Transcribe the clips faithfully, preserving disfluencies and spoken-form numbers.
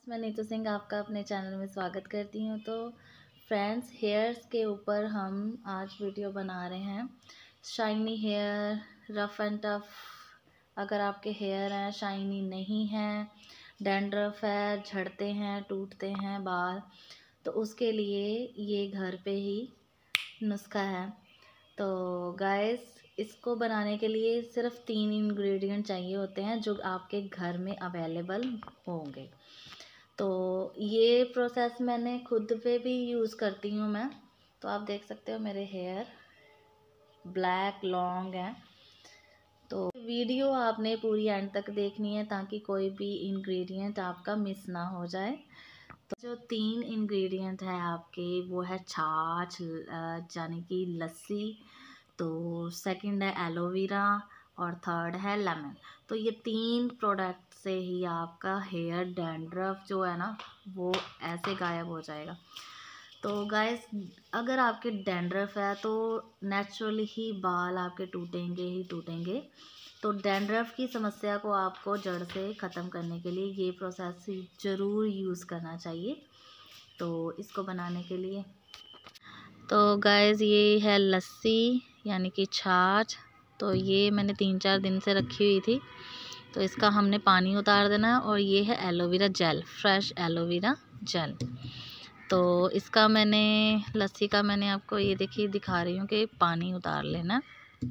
मैं नीतू सिंह आपका अपने चैनल में स्वागत करती हूँ। तो फ्रेंड्स, हेयर्स के ऊपर हम आज वीडियो बना रहे हैं। Shiny hair, rough and tough. अगर आपके हेयर हैं शाइनी नहीं हैं, डैंड्रफ है, झड़ते हैं, टूटते हैं बाल, तो उसके लिए ये घर पे ही नुस्खा है। तो गाइस, इसको बनाने के लिए सिर्फ तीन इंग्रेडिएंट चाहिए होते हैं जो आपके घर में अवेलेबल होंगे। तो ये प्रोसेस मैंने खुद पे भी यूज़ करती हूँ मैं। तो आप देख सकते हो मेरे हेयर ब्लैक लॉन्ग हैं। तो वीडियो आपने पूरी एंड तक देखनी है ताकि कोई भी इंग्रेडिएंट आपका मिस ना हो जाए। तो जो तीन इंग्रेडिएंट है आपके वो है छाछ, यानी कि लस्सी। तो सेकंड है एलोवेरा और थर्ड है लेमन। तो ये तीन प्रोडक्ट से ही आपका हेयर डैंड्रफ जो है ना वो ऐसे गायब हो जाएगा। तो गाइस, अगर आपके डैंड्रफ है तो नेचुरली ही बाल आपके टूटेंगे ही टूटेंगे। तो डैंड्रफ की समस्या को आपको जड़ से ख़त्म करने के लिए ये प्रोसेस ज़रूर यूज़ करना चाहिए। तो इसको बनाने के लिए तो गाइस, ये है लस्सी यानी कि छाछ। तो ये मैंने तीन चार दिन से रखी हुई थी, तो इसका हमने पानी उतार देना है। और ये है aloe vera gel, fresh aloe vera gel. तो इसका मैंने लस्सी का मैंने आपको ये देखिए दिखा रही हूँ कि पानी उतार लेना।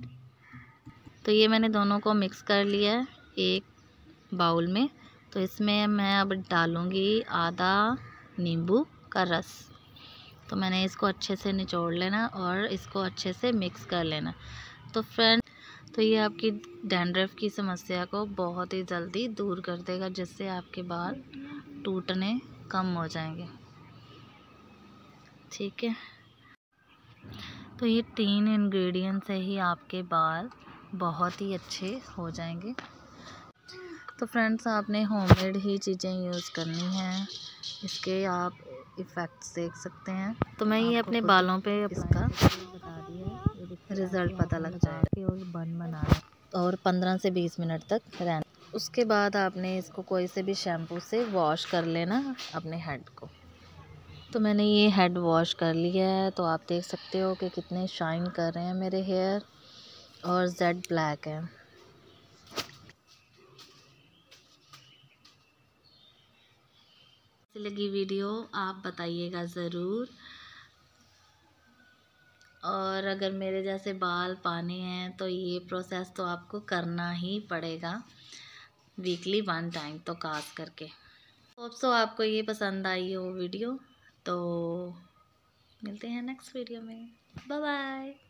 तो ये मैंने दोनों को मिक्स कर लिया है एक बाउल में। तो इसमें मैं अब डालूँगी आधा नींबू का रस। तो मैंने इसको अच्छे से निचोड़ लेना और इसको अच्छे से मिक्स कर लेना। तो फ्रेंड, तो ये आपकी डैंड्रफ की समस्या को बहुत ही जल्दी दूर कर देगा, जिससे आपके बाल टूटने कम हो जाएंगे। ठीक है, तो ये तीन इंग्रेडिएंट से ही आपके बाल बहुत ही अच्छे हो जाएंगे। तो फ्रेंड्स, आपने होममेड ही चीज़ें यूज़ करनी हैं। इसके आप इफ़ेक्ट्स देख सकते हैं। तो मैं ये अपने बालों पे इसका बता दिया, रिज़ल्ट पता लग जाएगा। और बन बनाना और पंद्रह से बीस मिनट तक रहना। उसके बाद आपने इसको कोई से भी शैम्पू से वॉश कर लेना अपने हेड को। तो मैंने ये हेड वॉश कर लिया है। तो आप देख सकते हो कि कितने शाइन कर रहे हैं मेरे हेयर और जेड ब्लैक है। कैसी लगी वीडियो आप बताइएगा ज़रूर। और अगर मेरे जैसे बाल पाने हैं तो ये प्रोसेस तो आपको करना ही पड़ेगा, वीकली वन टाइम तो खास करके। होप सो आपको ये पसंद आई हो वीडियो। तो मिलते हैं नेक्स्ट वीडियो में। Bye bye.